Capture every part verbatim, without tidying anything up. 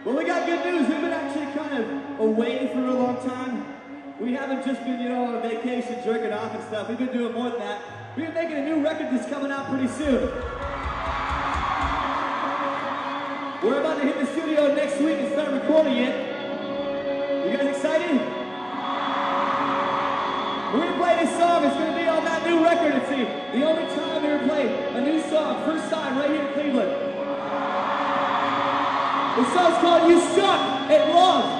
Well, we got good news. We've been actually kind of away for a long time. We haven't just been, you know, on vacation, jerking off and stuff. We've been doing more than that. We've been making a new record that's coming out pretty soon. We're about to hit the studio next week and start recording it. You guys excited? We're gonna play this song. It's gonna be on that new record. It's the, the only time we ever play a new song. First time right here in Cleveland. The song's called You Suck at Love.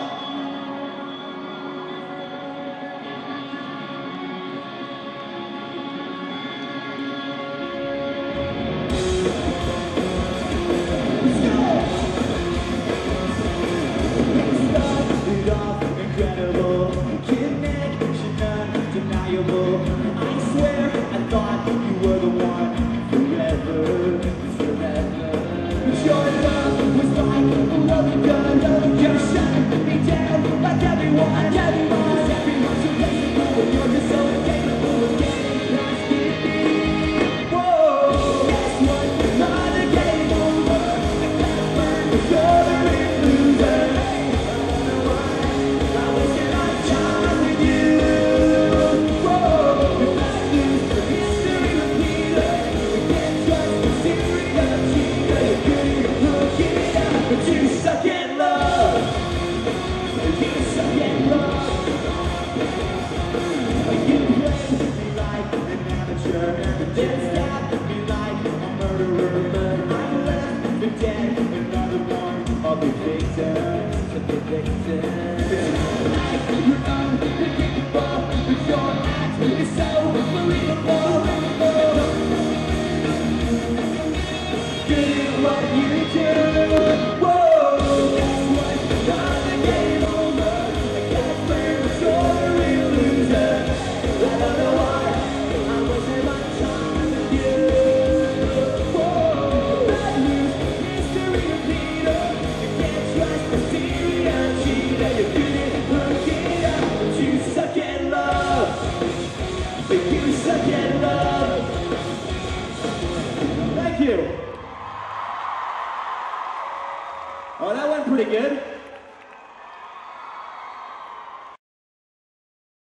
Oh, that went pretty good.